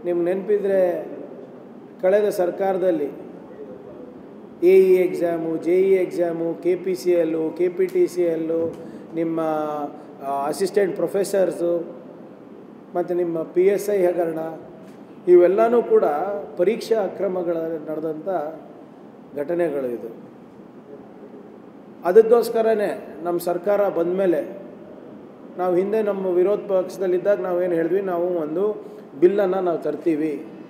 ನಿಮ್ಗೆ ನೆನಪಿದ್ರೆ ಕಳೆದ ಸರ್ಕಾರದಲ್ಲಿ A E exam, J E exam, KPCL, KPTCL, ನಿಮ್ಮ ಅಸಿಸ್ಟೆಂಟ್ ಪ್ರೊಫೆಸರ್ಸು ಮತ್ತು ನಿಮ್ಮ PSI ಹಗರಣ ಇವೆಲ್ಲನೂ ಕೂಡ ಪರೀಕ್ಷಾ ಅಕ್ರಮಗಳ ನಡೆದಂಥ ಘಟನೆಗಳು ಇದು. ಅದಕ್ಕೋಸ್ಕರನೇ ನಮ್ಮ ಸರ್ಕಾರ ಬಂದ ಮೇಲೆ ನಾವು ಹಿಂದೆ ನಮ್ಮ ವಿರೋಧ ಪಕ್ಷದಲ್ಲಿದ್ದಾಗ ನಾವೇನು ಹೇಳಿದ್ವಿ, ನಾವು ಒಂದು ಬಿಲ್ಲನ್ನು ನಾವು ತರ್ತೀವಿ,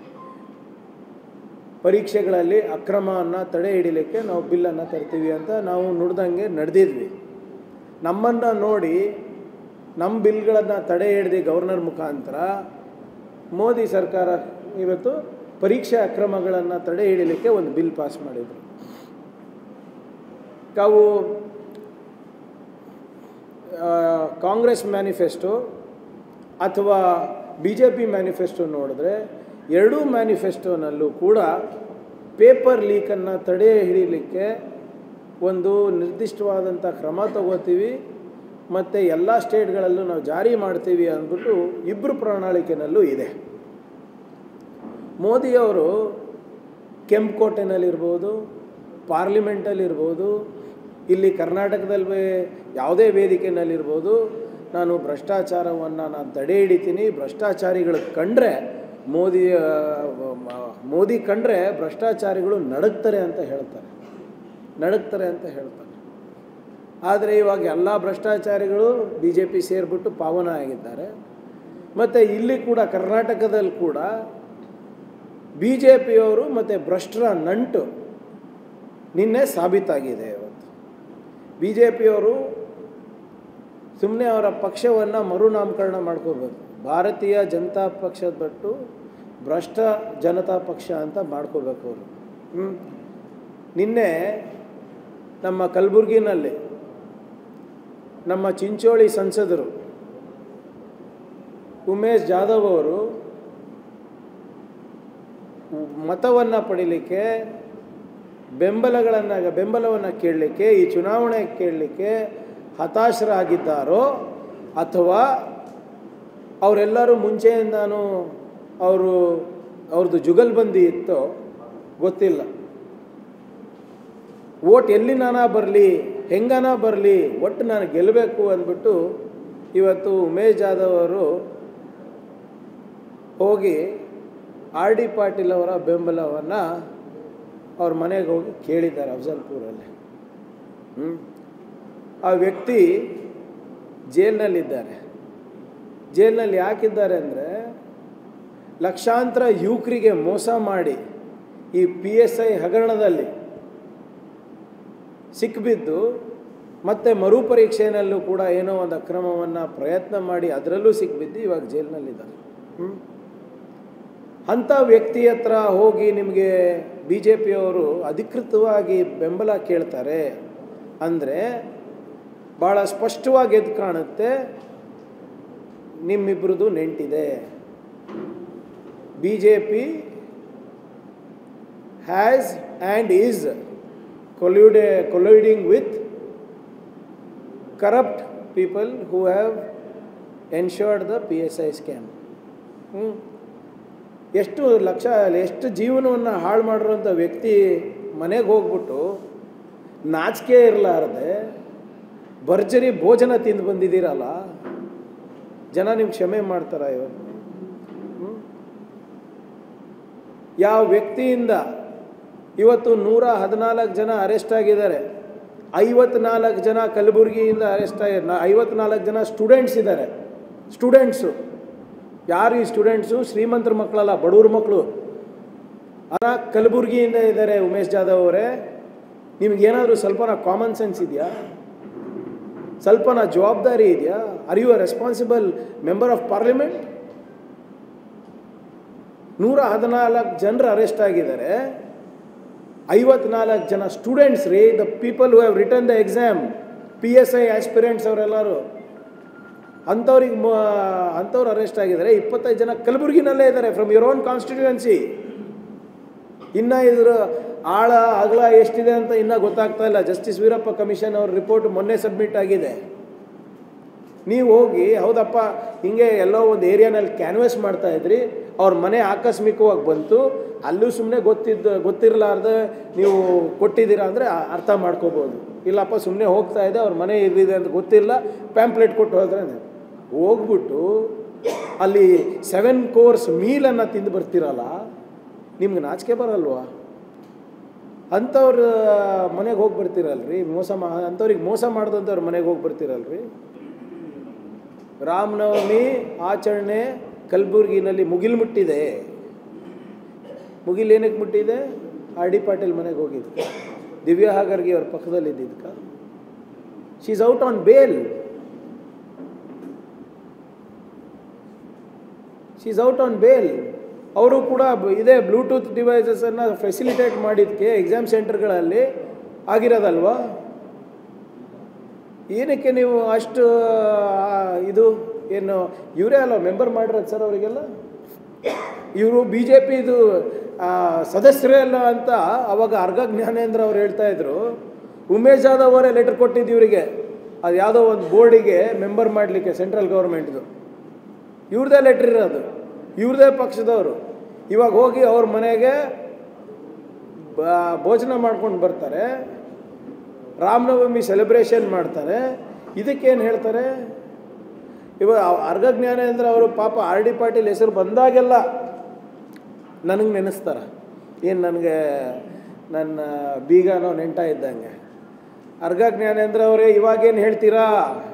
ಪರೀಕ್ಷೆಗಳಲ್ಲಿ ಅಕ್ರಮವನ್ನು ತಡೆ ಹಿಡಿಲಿಕ್ಕೆ ನಾವು ಬಿಲ್ಲನ್ನು ತರ್ತೀವಿ ಅಂತ ನಾವು ನುಡ್ದಂಗೆ ನಡೆದಿದ್ವಿ. ನಮ್ಮನ್ನು ನೋಡಿ ನಮ್ಮ ಬಿಲ್ಗಳನ್ನು ತಡೆ ಹಿಡಿದು ಗವರ್ನರ್ ಮುಖಾಂತರ ಮೋದಿ ಸರ್ಕಾರ ಇವತ್ತು ಪರೀಕ್ಷೆ ಅಕ್ರಮಗಳನ್ನು ತಡೆ ಹಿಡಿಲಿಕ್ಕೆ ಒಂದು ಬಿಲ್ ಪಾಸ್ ಮಾಡಿದರು. ತಾವು ಕಾಂಗ್ರೆಸ್ ಮ್ಯಾನಿಫೆಸ್ಟೋ ಅಥವಾ BJP ಮ್ಯಾನಿಫೆಸ್ಟೋ ನೋಡಿದ್ರೆ ಎರಡೂ ಮ್ಯಾನಿಫೆಸ್ಟೋನಲ್ಲೂ ಕೂಡ ಪೇಪರ್ ಲೀಕನ್ನು ತಡೆ ಹಿಡಿಯಲಿಕ್ಕೆ ಒಂದು ನಿರ್ದಿಷ್ಟವಾದಂಥ ಕ್ರಮ ತಗೋತೀವಿ ಮತ್ತು ಎಲ್ಲ ಸ್ಟೇಟ್ಗಳಲ್ಲೂ ನಾವು ಜಾರಿ ಮಾಡ್ತೀವಿ ಅಂದ್ಬಿಟ್ಟು ಇಬ್ಬರು ಪ್ರಣಾಳಿಕೆಯಲ್ಲೂ ಇದೆ. ಮೋದಿಯವರು ಕೆಂಪುಕೋಟೆನಲ್ಲಿರ್ಬೋದು, ಪಾರ್ಲಿಮೆಂಟಲ್ಲಿರ್ಬೋದು, ಇಲ್ಲಿ ಕರ್ನಾಟಕದಲ್ಲಿ ಯಾವುದೇ ವೇದಿಕೆಯಲ್ಲಿರ್ಬೋದು, ನಾನು ಭ್ರಷ್ಟಾಚಾರವನ್ನು ನಾನು ತಡೆ ಹಿಡಿತೀನಿ, ಭ್ರಷ್ಟಾಚಾರಿಗಳು ಕಂಡ್ರೆ ಮೋದಿ ಕಂಡ್ರೆ ಭ್ರಷ್ಟಾಚಾರಿಗಳು ನಡುಗ್ತಾರೆ ಅಂತ ಹೇಳ್ತಾರೆ. ಆದರೆ ಇವಾಗ ಎಲ್ಲ ಭ್ರಷ್ಟಾಚಾರಿಗಳು BJP ಸೇರಿಬಿಟ್ಟು ಪಾವನ ಆಗಿದ್ದಾರೆ. ಮತ್ತು ಇಲ್ಲಿ ಕೂಡ ಕರ್ನಾಟಕದಲ್ಲಿ ಕೂಡ BJPಯವರು ಮತ್ತು ಭ್ರಷ್ಟರ ನಂಟು ನಿನ್ನೆ ಸಾಬೀತಾಗಿದೆ. ಇವತ್ತು BJPಯವರು ಸುಮ್ಮನೆ ಅವರ ಪಕ್ಷವನ್ನು ಮರುನಾಮಕರಣ ಮಾಡ್ಕೋಬೇಕು, ಭಾರತೀಯ ಜನತಾ ಪಕ್ಷದ ಬಿಟ್ಟು ಭ್ರಷ್ಟ ಜನತಾ ಪಕ್ಷ ಅಂತ ಮಾಡ್ಕೋಬೇಕು ಅವರು. ನಿನ್ನೆ ನಮ್ಮ ಕಲಬುರಗಿನಲ್ಲಿ ನಮ್ಮ ಚಿಂಚೋಳಿ ಸಂಸದರು ಉಮೇಶ್ ಜಾಧವ್ ಅವರು ಮತವನ್ನು ಪಡೀಲಿಕ್ಕೆ ಬೆಂಬಲವನ್ನು ಕೇಳಲಿಕ್ಕೆ, ಈ ಚುನಾವಣೆ ಕೇಳಲಿಕ್ಕೆ ಹತಾಶರಾಗಿದ್ದಾರೋ ಅಥವಾ ಅವರೆಲ್ಲರೂ ಮುಂಚೆಯಿಂದಾನು ಅವ್ರದ್ದು ಜುಗಲ್ಬಂದಿ ಇತ್ತೋ ಗೊತ್ತಿಲ್ಲ. ಓಟ್ ಎಲ್ಲಿನಾನ ಬರಲಿ, ಹೆಂಗನ ಬರಲಿ, ಒಟ್ಟು ನಾನು ಗೆಲ್ಲಬೇಕು ಅಂದ್ಬಿಟ್ಟು ಇವತ್ತು ಉಮೇಶ್ ಜಾಧವ್ ಅವರು ಹೋಗಿ RD ಪಾಟೀಲ್ ಅವರ ಬೆಂಬಲವನ್ನು ಅವ್ರ ಮನೆಗೆ ಹೋಗಿ ಕೇಳಿದ್ದಾರೆ ಅಫಜಲ್ಪುರಲ್ಲಿ. ಆ ವ್ಯಕ್ತಿ ಜೈಲಿನಲ್ಲಿದ್ದಾರೆ. ಜೈಲಿನಲ್ಲಿ ಯಾಕಿದ್ದಾರೆ ಅಂದರೆ ಲಕ್ಷಾಂತರ ಯುವಕರಿಗೆ ಮೋಸ ಮಾಡಿ ಈ PSI ಹಗರಣದಲ್ಲಿ ಸಿಕ್ಕಿಬಿದ್ದು ಮತ್ತು ಮರುಪರೀಕ್ಷೆಯಲ್ಲೂ ಕೂಡ ಏನೋ ಒಂದು ಅಕ್ರಮವನ್ನು ಪ್ರಯತ್ನ ಮಾಡಿ ಅದರಲ್ಲೂ ಸಿಕ್ಕಿಬಿದ್ದು ಇವಾಗ ಜೈಲಿನಲ್ಲಿದ್ದಾರೆ. ಅಂಥ ವ್ಯಕ್ತಿ ಹತ್ರ ಹೋಗಿ ನಿಮಗೆ BJPಯವರು ಅಧಿಕೃತವಾಗಿ ಬೆಂಬಲ ಕೇಳ್ತಾರೆ ಅಂದರೆ ಭಾಳ ಸ್ಪಷ್ಟವಾಗಿ ಎದ್ದು ಕಾಣುತ್ತೆ ನಿಮ್ಮಿಬ್ಬರದು ನೆಂಟಿದೆ. BJP has and is colluding with corrupt people who have ensured the PSI scam. ಎಷ್ಟು ಜೀವನವನ್ನು ಹಾಳು ಮಾಡಿರೋಂಥ ವ್ಯಕ್ತಿ ಮನೆಗೆ ಹೋಗ್ಬಿಟ್ಟು ನಾಚಿಕೆ ಇರಲಾರದೆ ಭರ್ಜರಿ ಭೋಜನ ತಿಂದು ಬಂದಿದ್ದೀರಲ್ಲ, ಜನ ನಿಮ್ಗೆ ಕ್ಷಮೆ ಮಾಡ್ತಾರ? ಇವತ್ತು ಯಾವ ವ್ಯಕ್ತಿಯಿಂದ ಇವತ್ತು 114 ಜನ ಅರೆಸ್ಟ್ ಆಗಿದ್ದಾರೆ, 54 ಜನ ಕಲಬುರಗಿಯಿಂದ ಅರೆಸ್ಟ್ ಆಗಿದ್ದಾರೆ, 54 ಜನ ಸ್ಟೂಡೆಂಟ್ಸ್ ಇದ್ದಾರೆ. ಸ್ಟೂಡೆಂಟ್ಸು ಯಾರು? ಈ ಸ್ಟೂಡೆಂಟ್ಸು ಶ್ರೀಮಂತರ ಮಕ್ಕಳಲ್ಲ, ಬಡವ್ರ ಮಕ್ಕಳು. ಕಲಬುರಗಿಯಿಂದ ಇದ್ದಾರೆ. ಉಮೇಶ್ ಜಾಧವ್ ಅವರೇ, ನಿಮಗೇನಾದರೂ ಸ್ವಲ್ಪನ ಕಾಮನ್ ಸೆನ್ಸ್ ಇದೆಯಾ? ಸ್ವಲ್ಪನ ಜವಾಬ್ದಾರಿ ಇದೆಯಾ? Are you a responsible member of parliament? 114 ಜನರು ಅರೆಸ್ಟ್ ಆಗಿದ್ದಾರೆ, 54 ಜನ ಸ್ಟೂಡೆಂಟ್ಸ್ ರೀ, the people who have return the exam, PSI aspirants ಅವರೆಲ್ಲರೂ. ಅಂಥವ್ರು ಅರೆಸ್ಟ್ ಆಗಿದ್ದಾರೆ. 25 ಜನ ಕಲಬುರಗಿನಲ್ಲೇ ಇದ್ದಾರೆ, ಫ್ರಮ್ ಯುವರ್ ಓನ್ ಕಾನ್ಸ್ಟಿಟ್ಯೂಯೆನ್ಸಿ. ಇನ್ನು ಇದರ ಆಳ ಅಗಲ ಎಷ್ಟಿದೆ ಅಂತ ಇನ್ನೂ ಗೊತ್ತಾಗ್ತಾ ಇಲ್ಲ. ಜಸ್ಟಿಸ್ ವೀರಪ್ಪ ಕಮಿಷನ್ ಅವ್ರ ರಿಪೋರ್ಟ್ ಮೊನ್ನೆ ಸಬ್ಮಿಟ್ ಆಗಿದೆ. ನೀವು ಹೋಗಿ ಹೌದಪ್ಪ ಹಿಂಗೆ ಎಲ್ಲೋ ಒಂದು ಏರಿಯಾನಲ್ಲಿ ಕ್ಯಾನ್ವಸ್ ಮಾಡ್ತಾಯಿದ್ರಿ, ಅವ್ರ ಮನೆ ಆಕಸ್ಮಿಕವಾಗಿ ಬಂತು, ಅಲ್ಲೂ ಸುಮ್ಮನೆ ಗೊತ್ತಿರಲಾರ್ದೆ ನೀವು ಕೊಟ್ಟಿದ್ದೀರಾ ಅಂದರೆ ಅರ್ಥ ಮಾಡ್ಕೋಬೋದು. ಇಲ್ಲಪ್ಪ ಸುಮ್ಮನೆ ಹೋಗ್ತಾ ಇದೆ, ಅವ್ರ ಮನೆ ಇಲ್ಲಿದೆ ಅಂತ ಗೊತ್ತಿಲ್ಲ, ಪ್ಯಾಂಪ್ಲೆಟ್ ಕೊಟ್ಟು ಹೋದ್ರೆ ಹೋಗ್ಬಿಟ್ಟು ಅಲ್ಲಿ 7 ಕೋರ್ಸ್ ಮೀಲನ್ನು ತಿಂದು ಬರ್ತೀರಲ್ಲ, ನಿಮ್ಗೆ ನಾಚಿಕೆ ಬರಲ್ವಾ? ಅಂಥವ್ರ ಮನೆಗೆ ಹೋಗಿ ಬರ್ತೀರಲ್ರಿ, ಅಂಥವ್ರಿಗೆ ಮೋಸ ಮಾಡ್ದಂಥವ್ರ ಮನೆಗೆ ಹೋಗಿ ಬರ್ತೀರಲ್ರಿ. ರಾಮನವಮಿ ಆಚರಣೆ ಕಲಬುರಗಿನಲ್ಲಿ ಮುಗಿಲು ಮುಟ್ಟಿದೆ. ಮುಗಿಲು ಏನಕ್ಕೆ ಮುಟ್ಟಿದೆ? ಆರ್ ಡಿ ಪಾಟೀಲ್ ಮನೆಗೆ ಹೋಗಿದ್ದು, ದಿವ್ಯಾ ಹಾಗರ್ಗಿ ಅವ್ರ ಪಕ್ಕದಲ್ಲಿ ಇದ್ದಿದ್ಕ. She is out on bail. She is out on bail. ಅವರು ಕೂಡ ಇದೇ ಬ್ಲೂಟೂತ್ ಡಿವೈಸಸನ್ನು ಫೆಸಿಲಿಟೇಟ್ ಮಾಡಿದ್ದಕ್ಕೆ ಎಕ್ಸಾಮ್ ಸೆಂಟರ್ಗಳಲ್ಲಿ ಆಗಿರೋದಲ್ವಾ? ಏನಕ್ಕೆ ನೀವು ಅಷ್ಟು ಇದು ಏನು ಇವರೇ ಅಲ್ಲ ಮೆಂಬರ್ ಮಾಡಿರೋದು ಸರ್ ಅವರಿಗೆಲ್ಲ? ಇವರು ಬಿ ಜೆ ಪಿದು ಸದಸ್ಯರೇ ಅಲ್ಲ ಅಂತ ಅವಾಗ ಅರ್ಗ ಜ್ಞಾನೇಂದ್ರ ಅವ್ರು ಹೇಳ್ತಾಯಿದ್ರು. ಉಮೇಶ್ ಜಾಧವ್ ಅವರೇ ಲೆಟರ್ ಕೊಟ್ಟಿದ್ದು ಇವರಿಗೆ, ಅದು ಯಾವುದೋ ಒಂದು ಬೋರ್ಡಿಗೆ ಮೆಂಬರ್ ಮಾಡಲಿಕ್ಕೆ ಸೆಂಟ್ರಲ್ ಗೌರ್ಮೆಂಟ್ದು. ಇವ್ರದ್ದೇ ಲೆಟ್ರ್ ಇರೋದು, ಇವ್ರದ್ದೇ ಪಕ್ಷದವರು. ಇವಾಗ ಹೋಗಿ ಅವ್ರ ಮನೆಗೆ ಭೋಜನ ಮಾಡ್ಕೊಂಡು ಬರ್ತಾರೆ, ರಾಮನವಮಿ ಸೆಲೆಬ್ರೇಷನ್ ಮಾಡ್ತಾರೆ. ಇದಕ್ಕೇನು ಹೇಳ್ತಾರೆ? ಇವಾಗ ಅರ್ಗ ಜ್ಞಾನೇಂದ್ರ ಅವರು ಪಾಪ ಆರ್ ಡಿ ಪಾಟೀಲ್ ಹೆಸರು ಬಂದಾಗೆಲ್ಲ ನನಗೆ ನೆನೆಸ್ತಾರೆ. ಏನು ನನಗೆ ನನ್ನ ಬೀಗನೋ ನೆಂಟ ಇದ್ದಂಗೆ. ಅರ್ಗ ಜ್ಞಾನೇಂದ್ರ ಅವರೇ ಇವಾಗೇನು ಹೇಳ್ತೀರಾ?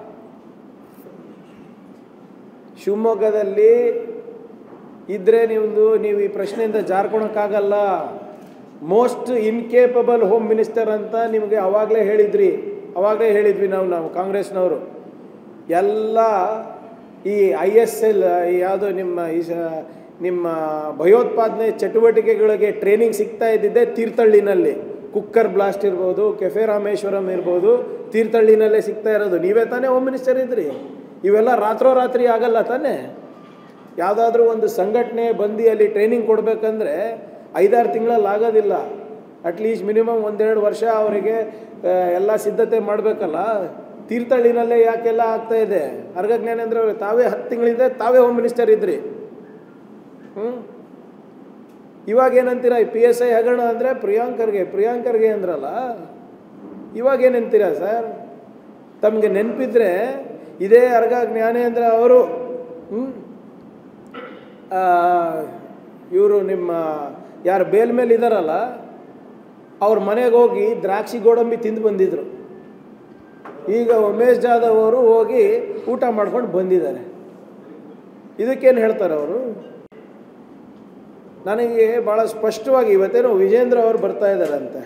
ಶಿವಮೊಗ್ಗದಲ್ಲಿ ಇದ್ದರೆ ನೀವು ಈ ಪ್ರಶ್ನೆಯಿಂದ ಜಾರ್ಕೊಳಕ್ಕಾಗಲ್ಲ. ಮೋಸ್ಟ್ ಇನ್ಕೇಪಬಲ್ ಹೋಮ್ ಮಿನಿಸ್ಟರ್ ಅಂತ ನಿಮಗೆ ಅವಾಗಲೇ ಹೇಳಿದ್ವಿ ನಾವು ಕಾಂಗ್ರೆಸ್ನವರು. ಎಲ್ಲ ಈ ISL ಯಾವುದೋ ನಿಮ್ಮ ಭಯೋತ್ಪಾದನೆ ಚಟುವಟಿಕೆಗಳಿಗೆ ಟ್ರೈನಿಂಗ್ ಸಿಗ್ತಾ ಇದ್ದಿದ್ದೆ ತೀರ್ಥಹಳ್ಳಿನಲ್ಲಿ. ಕುಕ್ಕರ್ ಬ್ಲಾಸ್ಟ್ ಇರ್ಬೋದು, ಕೆಫೆ ರಾಮೇಶ್ವರಂ ಇರ್ಬೋದು, ತೀರ್ಥಹಳ್ಳಿನಲ್ಲೇ ಸಿಗ್ತಾ ಇರೋದು. ನೀವೇ ತಾನೇ ಹೋಮ್ ಮಿನಿಸ್ಟರ್ ಇದ್ರಿ. ಇವೆಲ್ಲ ರಾತ್ರೋರಾತ್ರಿ ಆಗಲ್ಲ ತಾನೇ. ಯಾವುದಾದ್ರೂ ಒಂದು ಸಂಘಟನೆ ಬಂದು ಅಲ್ಲಿ ಟ್ರೈನಿಂಗ್ ಕೊಡಬೇಕಂದ್ರೆ 5-6 ತಿಂಗಳಲ್ಲಿ ಆಗೋದಿಲ್ಲ. ಅಟ್ಲೀಸ್ಟ್ ಮಿನಿಮಮ್ 1-2 ವರ್ಷ ಅವರಿಗೆ ಎಲ್ಲ ಸಿದ್ಧತೆ ಮಾಡಬೇಕಲ್ಲ. ತೀರ್ಥಹಳ್ಳಿನಲ್ಲೇ ಯಾಕೆಲ್ಲ ಆಗ್ತಾಯಿದೆ? ಅರ್ಗ ಜ್ಞಾನೇಂದ್ರ ಅವರು ತಾವೇ 10 ತಿಂಗಳಿಂದ ತಾವೇ ಹೋಮ್ ಮಿನಿಸ್ಟರ್ ಇದ್ರಿ. ಇವಾಗ ಏನಂತೀರ? PSI ಹಗರಣ ಅಂದರೆ ಪ್ರಿಯಾಂಕರ್ಗೆ ಅಂದ್ರಲ್ಲ, ಇವಾಗೇನಂತೀರ ಸರ್? ತಮಗೆ ನೆನಪಿದ್ರೆ ಇದೇ ಅರ್ಗ ಜ್ಞಾನೇಂದ್ರ ಅವರು ಇವರು ನಿಮ್ಮ ಯಾರು ಬೇಲ್ ಮೇಲೆ ಇದ್ದಾರಲ್ಲ, ಅವ್ರ ಮನೆಗೆ ಹೋಗಿ ದ್ರಾಕ್ಷಿ ಗೋಡಂಬಿ ತಿಂದು ಬಂದಿದ್ರು. ಈಗ ಉಮೇಶ್ ಜಾಧವ್ ಅವರು ಹೋಗಿ ಊಟ ಮಾಡ್ಕೊಂಡು ಬಂದಿದ್ದಾರೆ. ಇದಕ್ಕೇನು ಹೇಳ್ತಾರೆ ಅವರು? ನನಗೆ ಭಾಳ ಸ್ಪಷ್ಟವಾಗಿ ಇವತ್ತೇನೋ ವಿಜೇಂದ್ರ ಅವರು ಬರ್ತಾ ಇದ್ದಾರಂತೆ,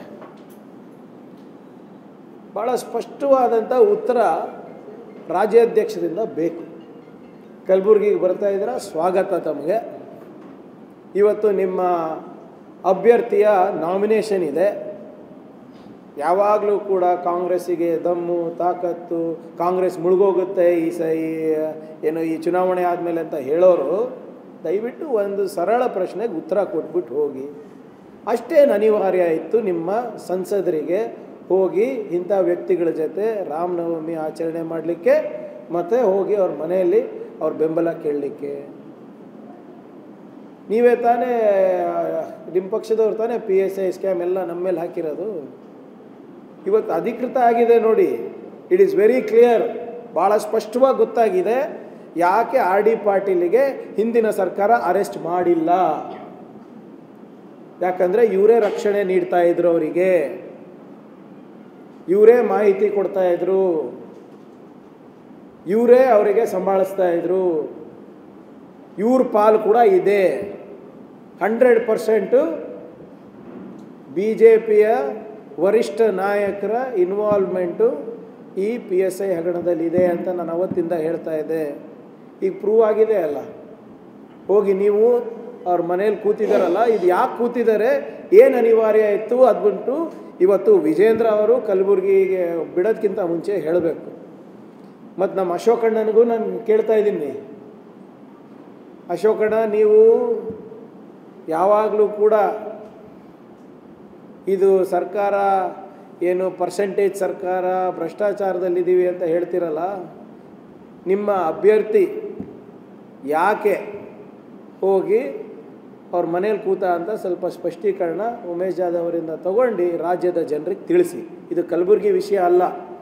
ಭಾಳ ಸ್ಪಷ್ಟವಾದಂಥ ಉತ್ತರ ರಾಜ್ಯಾಧ್ಯಕ್ಷರಿಂದ ಬೇಕು. ಕಲಬುರಗಿಗೆ ಬರ್ತಾ ಇದ್ದೀರಾ, ಸ್ವಾಗತ ತಮಗೆ. ಇವತ್ತು ನಿಮ್ಮ ಅಭ್ಯರ್ಥಿಯ ನಾಮಿನೇಷನ್ ಇದೆ. ಯಾವಾಗಲೂ ಕೂಡ ಕಾಂಗ್ರೆಸ್ಸಿಗೆ ದಮ್ಮು ತಾಕತ್ತು, ಕಾಂಗ್ರೆಸ್ ಮುಳುಗೋಗುತ್ತೆ ಈ ಚುನಾವಣೆ ಆದಮೇಲೆ ಅಂತ ಹೇಳೋರು, ದಯವಿಟ್ಟು ಒಂದು ಸರಳ ಪ್ರಶ್ನೆಗೆ ಉತ್ತರ ಕೊಟ್ಬಿಟ್ಟು ಹೋಗಿ. ಅಷ್ಟೇನು ಅನಿವಾರ್ಯ ಇತ್ತು ನಿಮ್ಮ ಸಂಸದರಿಗೆ ಹೋಗಿ ಇಂಥ ವ್ಯಕ್ತಿಗಳ ಜೊತೆ ರಾಮನವಮಿ ಆಚರಣೆ ಮಾಡಲಿಕ್ಕೆ, ಮತ್ತು ಹೋಗಿ ಅವ್ರ ಮನೆಯಲ್ಲಿ ಅವ್ರ ಬೆಂಬಲ ಕೇಳಲಿಕ್ಕೆ? ನೀವೇ ತಾನೇ, ನಿಮ್ಮ ಪಕ್ಷದವ್ರು ತಾನೇ PSI ಸ್ಕ್ಯಾಮ್ ಎಲ್ಲ ನಮ್ಮ ಮೇಲೆ ಹಾಕಿರೋದು. ಇವತ್ತು ಅಧಿಕೃತ ಆಗಿದೆ ನೋಡಿ, ಇಟ್ ಈಸ್ ವೆರಿ ಕ್ಲಿಯರ್. ಭಾಳ ಸ್ಪಷ್ಟವಾಗಿ ಗೊತ್ತಾಗಿದೆ ಯಾಕೆ ಆರ್ ಡಿ ಪಾಟೀಲಿಗೆ ಹಿಂದಿನ ಸರ್ಕಾರ ಅರೆಸ್ಟ್ ಮಾಡಿಲ್ಲ. ಯಾಕಂದರೆ ಇವರೇ ರಕ್ಷಣೆ ನೀಡ್ತಾ ಇದ್ರು, ಅವರಿಗೆ ಇವರೇ ಮಾಹಿತಿ ಕೊಡ್ತಾ ಇದ್ರು, ಇವರೇ ಅವರಿಗೆ ಸಂಭಾಳಿಸ್ತಾ ಇದ್ರು. ಇವ್ರ ಪಾಲು ಕೂಡ ಇದೆ. 100% BJPಯ ವರಿಷ್ಠ ನಾಯಕರ ಇನ್ವಾಲ್ವ್ಮೆಂಟು ಈ PSI ಹಗರಣದಲ್ಲಿದೆ ಅಂತ ನಾನು ಅವತ್ತಿಂದ ಹೇಳ್ತಾ ಇದ್ದೆ. ಈಗ ಪ್ರೂವ್ ಆಗಿದೆ ಅಲ್ಲ. ಹೋಗಿ ನೀವು ಅವ್ರ ಮನೇಲಿ ಕೂತಿದ್ದಾರಲ್ಲ, ಇದು ಯಾಕೆ ಕೂತಿದ್ದಾರೆ, ಏನು ಅನಿವಾರ್ಯ ಇತ್ತು ಅದ್ಬಿಟ್ಟು ಇವತ್ತು ವಿಜೇಂದ್ರ ಅವರು ಕಲಬುರಗಿಗೆ ಬಿಡೋದಕ್ಕಿಂತ ಮುಂಚೆ ಹೇಳಬೇಕು. ಮತ್ತು ನಮ್ಮ ಅಶೋಕಣ್ಣನಿಗೂ ನಾನು ಕೇಳ್ತಾ ಇದ್ದೀನಿ, ಅಶೋಕಣ್ಣ ನೀವು ಯಾವಾಗಲೂ ಕೂಡ ಇದು ಸರ್ಕಾರ ಏನು ಪರ್ಸೆಂಟೇಜ್ ಸರ್ಕಾರ ಭ್ರಷ್ಟಾಚಾರದಲ್ಲಿದ್ದೀವಿ ಅಂತ ಹೇಳ್ತಿರಲ್ಲ, ನಿಮ್ಮ ಅಭ್ಯರ್ಥಿ ಯಾಕೆ ಹೋಗಿ ಅವ್ರ ಮನೇಲಿ ಕೂತ ಅಂತ ಸ್ವಲ್ಪ ಸ್ಪಷ್ಟೀಕರಣ ಉಮೇಶ್ ಜಾಧವ್ ಅವರಿಂದ ತಗೊಂಡು ರಾಜ್ಯದ ಜನರಿಗೆ ತಿಳಿಸಿ. ಇದು ಕಲಬುರಗಿ ವಿಷಯ ಅಲ್ಲ.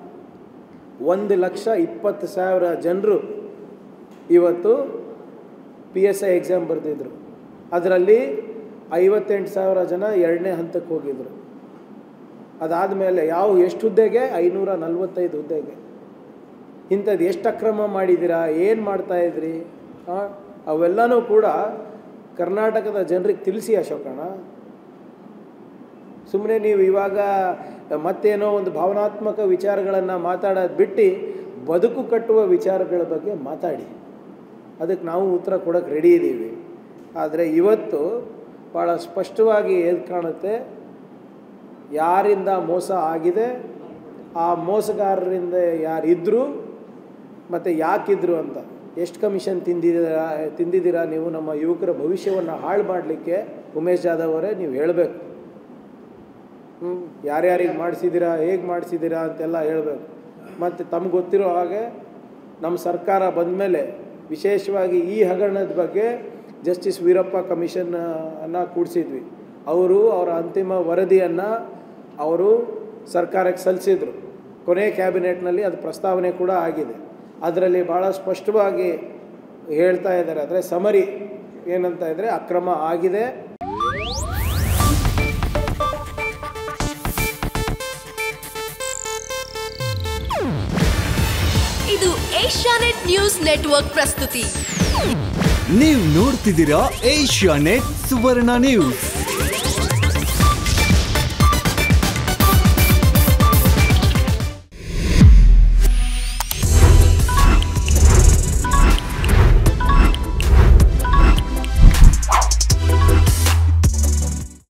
1,20,000 ಜನರು ಇವತ್ತು PSI ಎಕ್ಸಾಮ್ ಬರೆದಿದ್ರು. ಅದರಲ್ಲಿ 58,000 ಜನ 2ನೇ ಹಂತಕ್ಕೆ ಹೋಗಿದ್ರು. ಅದಾದಮೇಲೆ ಎಷ್ಟು ಹುದ್ದೆಗೆ? 545 ಹುದ್ದೆಗೆ. ಇಂಥದ್ದು ಎಷ್ಟು ಅಕ್ರಮ ಮಾಡಿದ್ದೀರಾ, ಏನು ಮಾಡ್ತಾಯಿದ್ರಿ? ಅವೆಲ್ಲನೂ ಕೂಡ ಕರ್ನಾಟಕದ ಜನರಿಗೆ ತಿಳಿಸಿ ಅಶೋಕಣ್ಣ. ಸುಮ್ಮನೆ ನೀವು ಇವಾಗ ಮತ್ತೇನೋ ಒಂದು ಭಾವನಾತ್ಮಕ ವಿಚಾರಗಳನ್ನು ಮಾತಾಡೋದು ಬಿಟ್ಟು ಬದುಕು ಕಟ್ಟುವ ವಿಚಾರಗಳ ಬಗ್ಗೆ ಮಾತಾಡಿ. ಅದಕ್ಕೆ ನಾವು ಉತ್ತರ ಕೊಡೋಕ್ಕೆ ರೆಡಿ ಇದ್ದೀವಿ. ಆದರೆ ಇವತ್ತು ಭಾಳ ಸ್ಪಷ್ಟವಾಗಿ ಎದ್ದು ಕಾಣುತ್ತೆ ಯಾರಿಂದ ಮೋಸ ಆಗಿದೆ, ಆ ಮೋಸಗಾರರಿಂದ ಯಾರಿದ್ದರು ಮತ್ತು ಯಾಕಿದ್ರು ಅಂತ. ಎಷ್ಟು ಕಮಿಷನ್ ತಿಂದಿದ್ದೀರಾ ನೀವು ನಮ್ಮ ಯುವಕರ ಭವಿಷ್ಯವನ್ನು ಹಾಳು ಮಾಡಲಿಕ್ಕೆ? ಉಮೇಶ್ ಜಾಧವ್ ಅವರೇ ನೀವು ಹೇಳಬೇಕು. ಯಾರ್ಯಾರಿಗೆ ಮಾಡಿಸಿದ್ದೀರಾ, ಹೇಗೆ ಮಾಡಿಸಿದ್ದೀರಾ ಅಂತೆಲ್ಲ ಹೇಳಬೇಕು. ಮತ್ತು ತಮ್ಗೆ ಗೊತ್ತಿರೋ ಹಾಗೆ ನಮ್ಮ ಸರ್ಕಾರ ಬಂದ ಮೇಲೆ ವಿಶೇಷವಾಗಿ ಈ ಹಗರಣದ ಬಗ್ಗೆ ಜಸ್ಟಿಸ್ ವೀರಪ್ಪ ಕಮಿಷನ್ನ ಕೂಡಿಸಿದ್ವಿ. ಅವರ ಅಂತಿಮ ವರದಿಯನ್ನು ಅವರು ಸರ್ಕಾರಕ್ಕೆ ಸಲ್ಲಿಸಿದರು. ಕೊನೆ ಕ್ಯಾಬಿನೆಟ್ನಲ್ಲಿ ಅದು ಪ್ರಸ್ತಾವನೆ ಕೂಡ ಆಗಿದೆ. ಅದರಲ್ಲಿ ಭಾಳ ಸ್ಪಷ್ಟವಾಗಿ ಹೇಳ್ತಾ ಇದ್ದಾರೆ. ಆದರೆ ಸಮರಿ ಏನಂತ ಇದ್ದರೆ ಅಕ್ರಮ ಆಗಿದೆ. ಇದು ಏಷ್ಯಾನೆಟ್ ನ್ಯೂಸ್ ನೆಟ್ವರ್ಕ್ ಪ್ರಸ್ತುತಿ. ನೀವು ನೋಡ್ತಿದ್ದೀರಾ ಏಷ್ಯಾನೆಟ್ ಸುವರ್ಣ ನ್ಯೂಸ್.